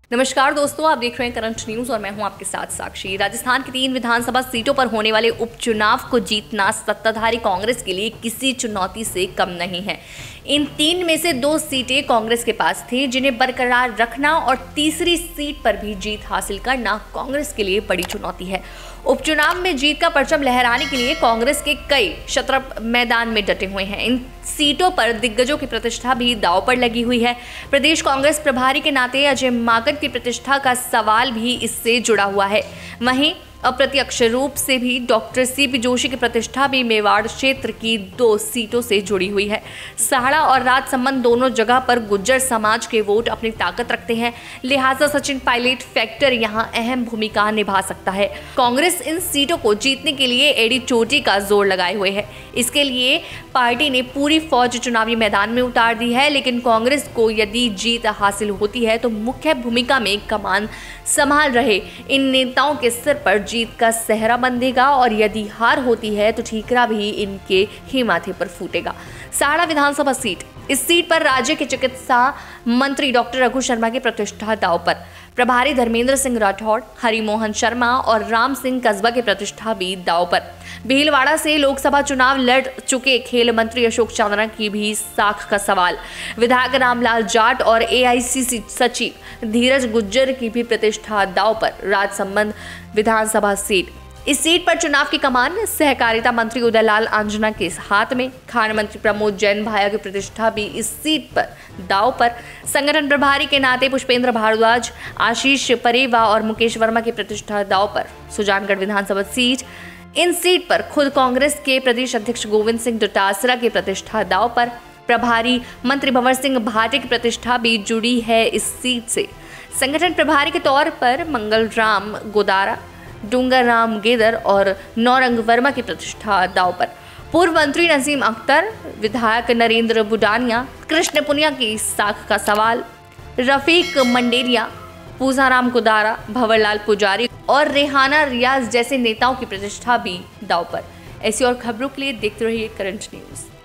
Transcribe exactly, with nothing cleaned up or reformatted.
नमस्कार दोस्तों, आप देख रहे हैं करंट न्यूज और मैं हूं आपके साथ साक्षी। राजस्थान की तीन विधानसभा सीटों पर होने वाले उपचुनाव को जीतना सत्ताधारी कांग्रेस के लिए किसी चुनौती से कम नहीं है। इन तीन में से दो सीटें कांग्रेस के पास थी, जिन्हें बरकरार रखना और तीसरी सीट पर भी जीत हासिल करना कांग्रेस के लिए बड़ी चुनौती है। उपचुनाव में जीत का परचम लहराने के लिए कांग्रेस के कई क्षत्रप मैदान में डटे हुए हैं। इन सीटों पर दिग्गजों की प्रतिष्ठा भी दांव पर लगी हुई है। प्रदेश कांग्रेस प्रभारी के नाते अजय माकन की प्रतिष्ठा का सवाल भी इससे जुड़ा हुआ है। वहीं अप्रत्यक्ष रूप से भी डॉक्टर सीपी जोशी की प्रतिष्ठा भी मेवाड़ क्षेत्र की दो सीटों से जुड़ी हुई है। सहाड़ा और राजसमंद दोनों जगह पर गुज्जर समाज के वोट अपनी ताकत रखते हैं, लिहाजा सचिन पायलट फैक्टर यहां अहम भूमिका निभा सकता है। कांग्रेस इन सीटों को जीतने के लिए एड़ी चोटी का जोर लगाए हुए है। इसके लिए पार्टी ने पूरी फौज चुनावी मैदान में उतार दी है, लेकिन कांग्रेस को यदि जीत हासिल होती है तो मुख्य भूमिका में कमान संभाल रहे इन नेताओं के सिर पर जीत का सेहरा बंधेगा और यदि हार होती है तो ठीकरा भी इनके ही माथे पर फूटेगा। सहाड़ा विधानसभा सीट, इस सीट पर राज्य के चिकित्सा मंत्री डॉक्टर रघु शर्मा की प्रतिष्ठा दांव पर। प्रभारी धर्मेंद्र सिंह राठौड़, हरिमोहन शर्मा और राम सिंह कस्बा की प्रतिष्ठा भी दांव पर। भीलवाड़ा से लोकसभा चुनाव लड़ चुके खेल मंत्री अशोक चांदना की भी साख का सवाल। विधायक रामलाल जाट और एआईसीसी सचिव धीरज गुज्जर की भी प्रतिष्ठा दांव पर। राजसमंद विधानसभा सीट, इस सीट पर चुनाव की कमान सहकारिता मंत्री उदयलाल आंजना के हाथ में। खान मंत्री प्रमोद जैन भाया की प्रतिष्ठा भी इस सीट पर दांव पर। संगठन प्रभारी के नाते पुष्पेंद्र भारद्वाज, आशीष परेवा और मुकेश वर्मा की प्रतिष्ठा दांव पर। सुजानगढ़ विधानसभा सीट, इन सीट पर खुद कांग्रेस के प्रदेश अध्यक्ष गोविंद सिंह डोटासरा की प्रतिष्ठा दांव पर। प्रभारी मंत्री भंवर सिंह भाटी की प्रतिष्ठा भी जुड़ी है इस सीट से। संगठन प्रभारी के तौर पर मंगल राम गोदारा, डूंगर राम गेदर और नौरंग वर्मा की प्रतिष्ठा दांव पर। पूर्व मंत्री नजीम अख्तर, विधायक नरेंद्र बुडानिया, कृष्ण पुनिया की साख का सवाल। रफीक मंडेरिया, पूजाराम कुदारा, भंवरलाल पुजारी और रेहाना रियाज जैसे नेताओं की प्रतिष्ठा भी दांव पर। ऐसी और खबरों के लिए देखते रहिए करंट न्यूज।